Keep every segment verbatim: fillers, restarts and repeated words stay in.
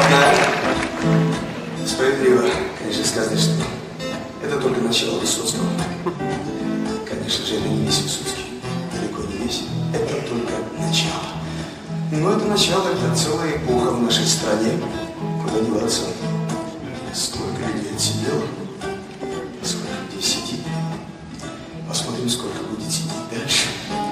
знаю. Справедливо, конечно, сказать, что это только начало Высоцкого. Конечно же, это не весь Высоцкий, далеко не весь. Это только начало. Но это начало, это целая эпоха в нашей стране, куда деваться. Сколько людей отсидело, сколько людей сидит. Посмотрим, сколько будет сидеть дальше.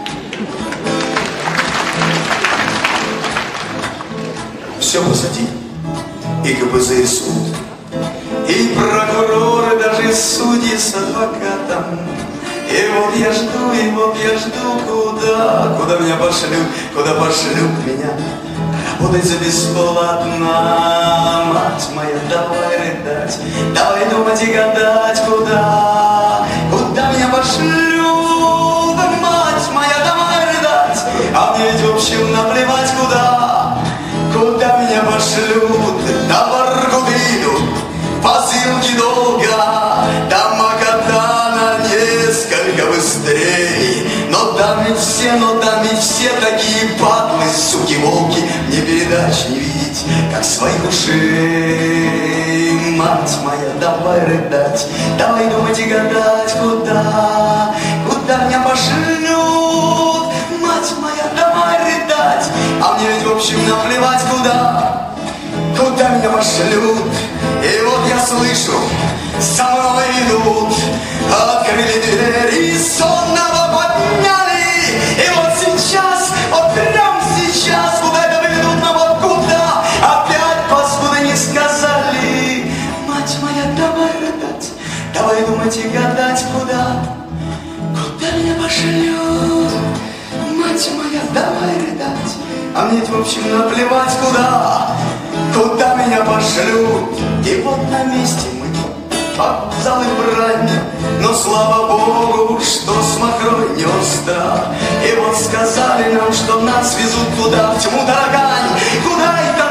Все позади. И ка бэ зэ, и суд, и прокуроры, даже судьи с адвокатом. И вот я жду, и вот я жду, куда, куда меня пошлют, куда пошлют меня. Работать за бесплатно, мать моя, давай рыдать, давай думать и гадать, куда, куда меня пошлют, мать моя, давай рыдать, а мне ведь в общем наплевать, куда, куда меня пошлют, на Воркуту, по ссылке долго, до Магадана несколько быстрей. Но там ведь все, но там ведь все такие падлы, суки, волки, мне передач не видеть, как своих ушей. Мать моя, давай рыдать, давай думать и гадать, куда, куда меня пошлют. Мать моя, давай рыдать, а мне ведь в общем наплевать, куда, куда меня пошлют. И вот я слышу, со мной идут, открыли двери, сонного подняли. И вот сейчас, вот прям сейчас, куда это поведут, но вот куда, опять паскуды не сказали. Мать моя, давай рыдать, давай думать и гадать, куда, куда меня пошлют. Мать моя, давай рыдать, а мне в общем наплевать, куда, куда меня пошлют. И вот на месте мы вокзалы брани, но слава Богу, что с Махрой не страх. И вот сказали нам, что нас везут туда, в тьму Таракань, куда это